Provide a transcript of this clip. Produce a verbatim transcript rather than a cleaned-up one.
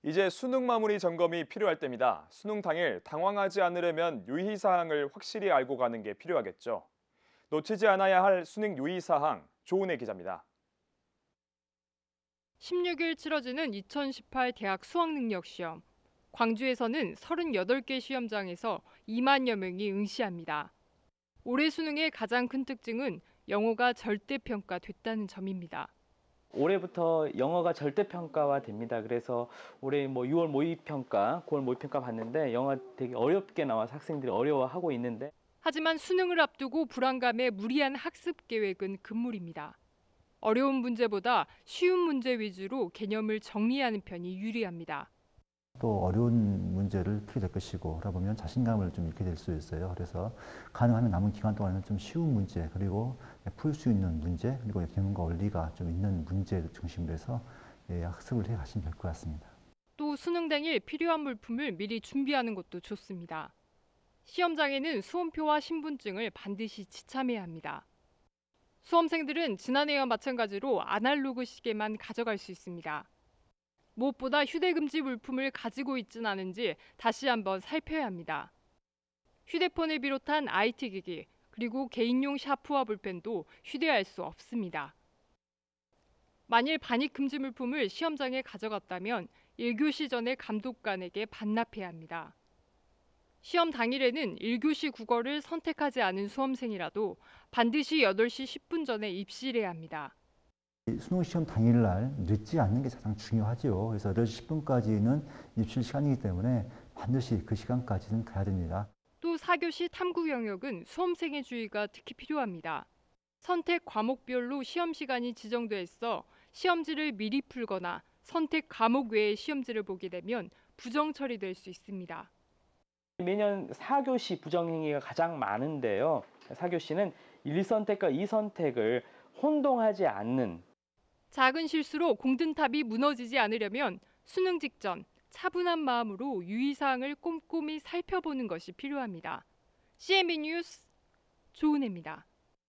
이제 수능 마무리 점검이 필요할 때입니다. 수능 당일 당황하지 않으려면 유의사항을 확실히 알고 가는 게 필요하겠죠. 놓치지 않아야 할 수능 유의사항, 조은혜 기자입니다. 십육 일 치러지는 이천십팔 대학 수학능력시험. 광주에서는 서른여덟 개 시험장에서 이만여 명이 응시합니다. 올해 수능의 가장 큰 특징은 영어가 절대평가됐다는 점입니다. 올해부터 영어가 절대평가화 됩니다. 그래서 올해 뭐 유월 모의평가, 구월 모의평가 봤는데 영어 되게 어렵게 나와서 학생들이 어려워하고 있는데 하지만 수능을 앞두고 불안감에 무리한 학습 계획은 금물입니다. 어려운 문제보다 쉬운 문제 위주로 개념을 정리하는 편이 유리합니다. 또 어려운 문제를 풀게 될 것이고 그러다 보면 자신감을 좀 잃게 될 수 있어요. 그래서 가능하면 남은 기간 동안은 좀 쉬운 문제 그리고 풀 수 있는 문제 그리고 개념과 원리가 좀 있는 문제를 중심으로 해서 학습을 해 가시면 될 것 같습니다. 또 수능 당일 필요한 물품을 미리 준비하는 것도 좋습니다. 시험장에는 수험표와 신분증을 반드시 지참해야 합니다. 수험생들은 지난해와 마찬가지로 아날로그 시계만 가져갈 수 있습니다. 무엇보다 휴대금지 물품을 가지고 있진 않은지 다시 한번 살펴야 합니다. 휴대폰을 비롯한 아이티 기기, 그리고 개인용 샤프와 볼펜도 휴대할 수 없습니다. 만일 반입 금지 물품을 시험장에 가져갔다면 일 교시 전에 감독관에게 반납해야 합니다. 시험 당일에는 일 교시 국어를 선택하지 않은 수험생이라도 반드시 여덟 시 십 분 전에 입실해야 합니다. 수능 시험 당일날 늦지 않는 게 가장 중요하죠. 그래서 여덟 시 십 분까지는 입실 시간이기 때문에 반드시 그 시간까지는 가야 됩니다. 또 사 교시 탐구 영역은 수험생의 주의가 특히 필요합니다. 선택 과목별로 시험 시간이 지정돼 있어 시험지를 미리 풀거나 선택 과목 외에 시험지를 보게 되면 부정 처리될 수 있습니다. 매년 사 교시 부정행위가 가장 많은데요. 사 교시는 일 선택과 이 선택을 혼동하지 않는 작은 실수로 공든탑이 무너지지 않으려면 수능 직전 차분한 마음으로 유의사항을 꼼꼼히 살펴보는 것이 필요합니다. 씨엔비 뉴스 조은혜입니다.